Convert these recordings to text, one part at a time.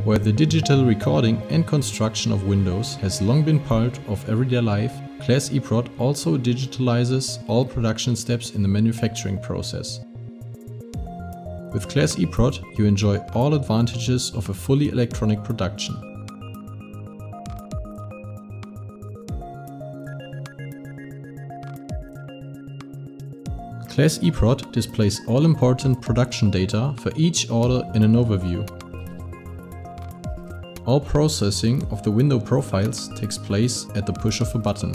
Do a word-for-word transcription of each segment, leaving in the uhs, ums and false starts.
Where the digital recording and construction of windows has long been part of everyday life, Claas eProd also digitalizes all production steps in the manufacturing process. With Claas eProd, you enjoy all advantages of a fully electronic production. Claas eProd displays all important production data for each order in an overview. All processing of the window profiles takes place at the push of a button.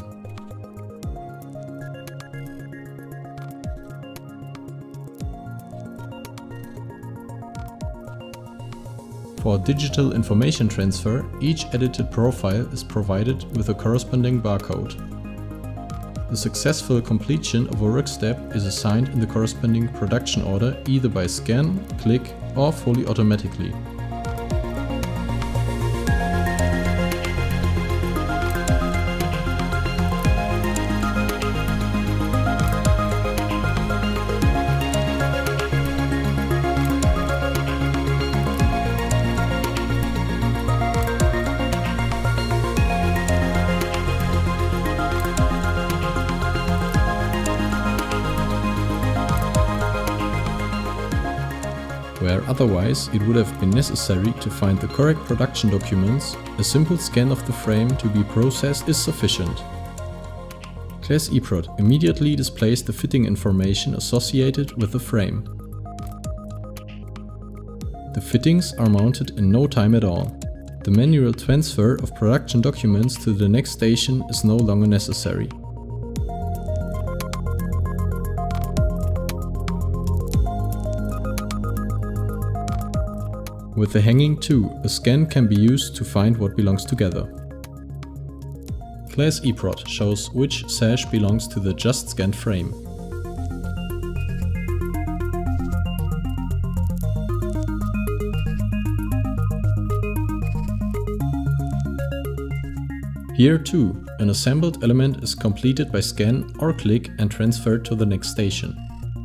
For digital information transfer, each edited profile is provided with a corresponding barcode. The successful completion of a work step is assigned in the corresponding production order either by scan, click or fully automatically. Where otherwise it would have been necessary to find the correct production documents, a simple scan of the frame to be processed is sufficient. Claas eProd immediately displays the fitting information associated with the frame. The fittings are mounted in no time at all. The manual transfer of production documents to the next station is no longer necessary. With the hanging too, a scan can be used to find what belongs together. Claas eProd shows which sash belongs to the just scanned frame. Here too, an assembled element is completed by scan or click and transferred to the next station.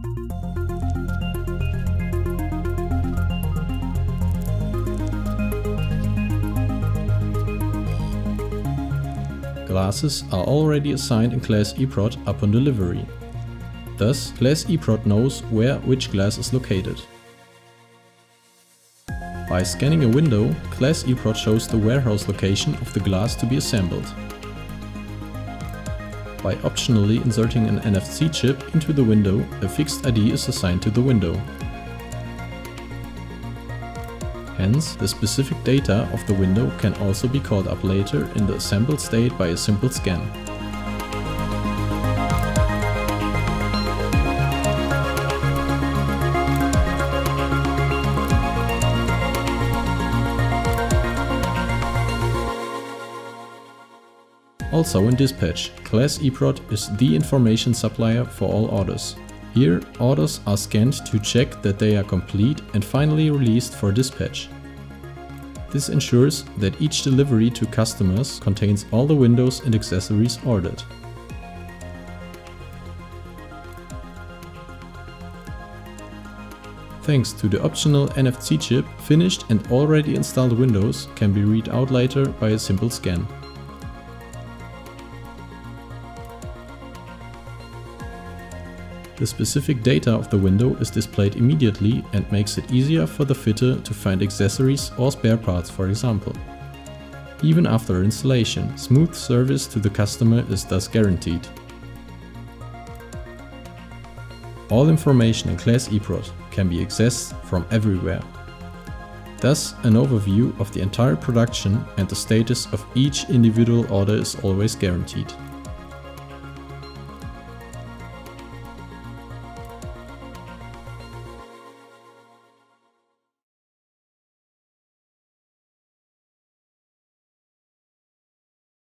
Glasses are already assigned in Claas eProd upon delivery. Thus, Claas eProd knows where which glass is located. By scanning a window, Claas eProd shows the warehouse location of the glass to be assembled. By optionally inserting an N F C chip into the window, a fixed I D is assigned to the window. Hence, the specific data of the window can also be called up later in the assembled state by a simple scan. Also in dispatch, Claas eProd is the information supplier for all orders. Here, orders are scanned to check that they are complete and finally released for dispatch. This ensures that each delivery to customers contains all the windows and accessories ordered. Thanks to the optional N F C chip, finished and already installed windows can be read out later by a simple scan. The specific data of the window is displayed immediately and makes it easier for the fitter to find accessories or spare parts, for example. Even after installation, smooth service to the customer is thus guaranteed. All information in Claas eProd can be accessed from everywhere. Thus, an overview of the entire production and the status of each individual order is always guaranteed.